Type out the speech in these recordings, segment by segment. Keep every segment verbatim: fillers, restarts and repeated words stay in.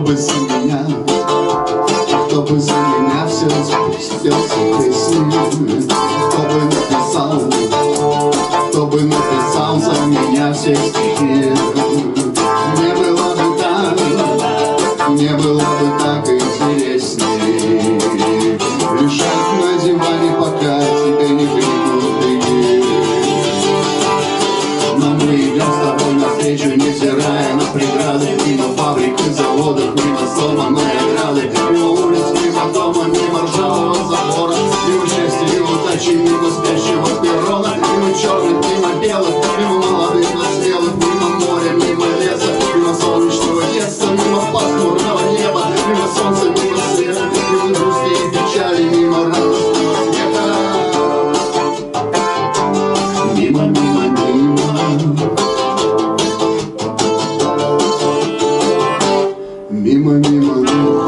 бы за меня, кто бы за меня все спустился песни, кто бы написал, кто бы написал за меня все стихи. Мне было бы так, мне было бы так интересней лежать на диване, пока тебе не крикнут беги. Но мы идем с тобой навстречу, невзирая на преграды, мимо фабрик и заводов, мимо сломанной ограды, мимо улиц, мимо дома, мимо ржавого забора, мимо счастья и удачи, мимо спящего перрона, мимо черных, мимо белых, мимо молодых, но смелых, мимо моря, мимо леса, мимо солнечного детства, мимо пасмурного неба, мимо солнца, мимо света, мимо грусти и печали, мимо радостного смеха. Мимо, мимо, мимо. Мимо, мимо, мимо.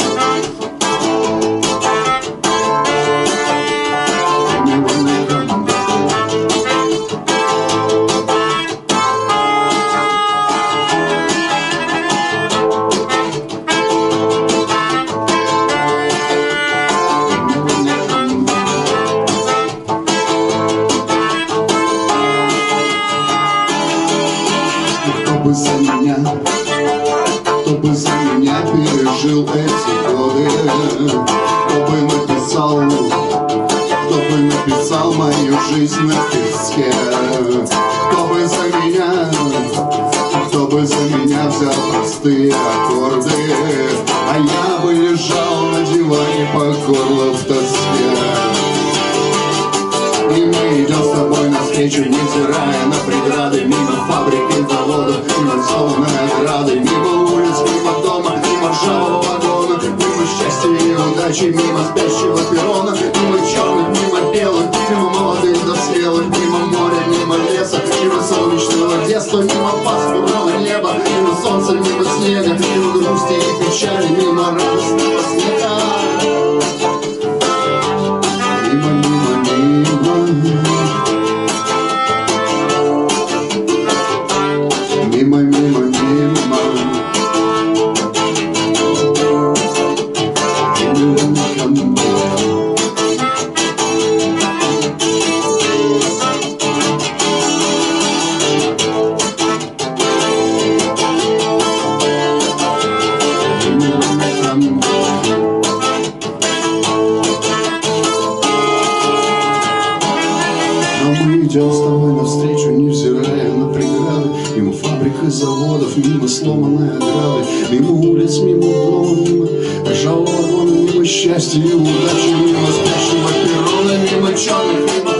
Кто бы за меня, кто бы за меня пережил эти годы, кто бы написал, кто бы написал мою жизнь на песке, кто бы за меня, кто бы за меня взял простые аккорды, а я бы лежал на диване по горло в тоске. И мы идем с тобой навстречу, невзирая на преграды, мимо фабрик и заводов, мимо сломанной ограды, мимо улиц, мимо дома, мимо ржавого вагона, мимо счастья и удачи, мимо спящего перрона, мимо черных, мимо белых, мимо молодых до зрелых, мимо моря, мимо леса, мимо солнечного детства, мимо пасмурного неба, мимо солнца, мимо снега, мимо грусти и печали, мимо радостного смеха. Мимо, мимо, мимо. Мимо, мимо, мимо. Мы идем с тобой навстречу, невзирая на преграды, мимо фабрик и заводов, мимо сломанной ограды, мимо улиц, мимо дома, мимо ржавого вагона, мимо счастья и удачи, мимо спящего перрона, мимо черных, мимо